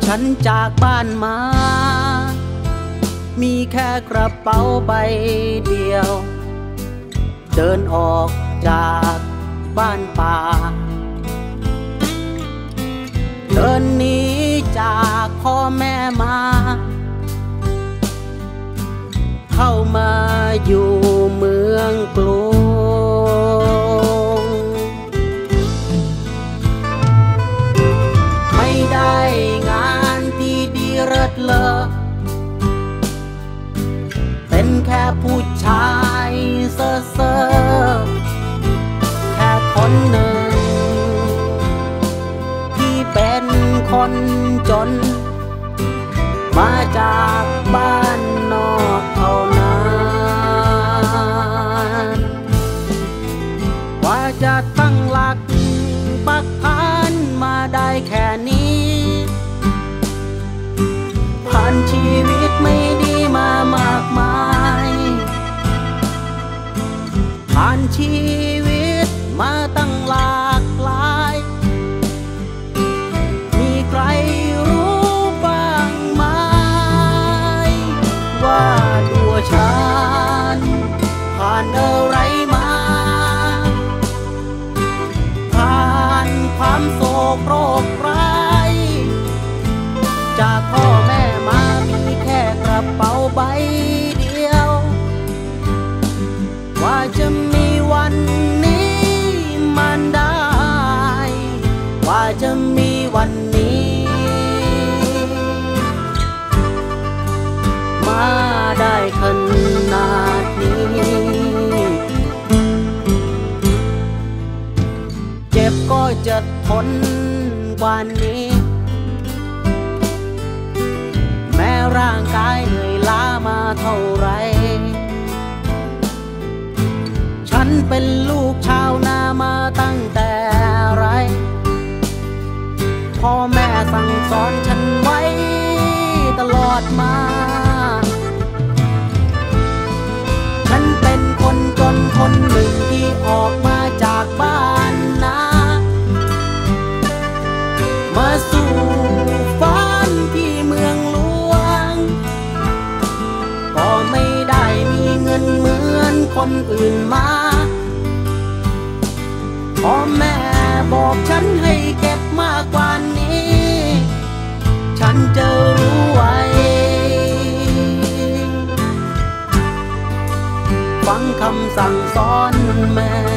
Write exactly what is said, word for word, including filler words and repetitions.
ฉันจากบ้านมามีแค่กระเป๋าใบเดียวเดินออกจากบ้านป่าเดินหนีจากพ่อแม่มาเข้ามาอยู่เมืองกรุงไม่ได้งานที่ดีเลิศเลอเป็นแค่ผู้ชายเซ่อเซ่อแค่คนหนึ่งที่เป็นคนจนมาจากบ้านนอกเท่านั้นว่าจะตั้งหลักปักฐานมาได้แค่นี้ผ่านชีวิตไม่ดีมามากมายผ่านชีวิตมาตั้งหลากหลายมีใครรู้บ้างไหมว่าตัวฉันผ่านอะไรมาผ่านความโศกโรคร้ายจากพ่อแม่มามีแค่กระเป๋าใบเดียวว่าจะมีวันนี้มันได้ว่าจะมีวันนี้มาได้ขนาดนี้เจ็บก็จะทนกว่านี้แม้ร่างกายเหนื่อยล้ามาเท่าไรฉันเป็นลูกชาวนามาตั้งแต่ไรพ่อแม่สั่งสอนฉันไว้ตลอดมาฉันเป็นคนจนคนหนึ่งที่ออกมาจากบ้านนามาสู่ฝันที่เมืองหลวงก็ไม่ได้มีเงินเหมือนคนอื่นมาพ่อแม่บอกฉันให้เก็บมากกว่านี้ฉันจะรู้ไว้ฟังคำสั่งสอนแม่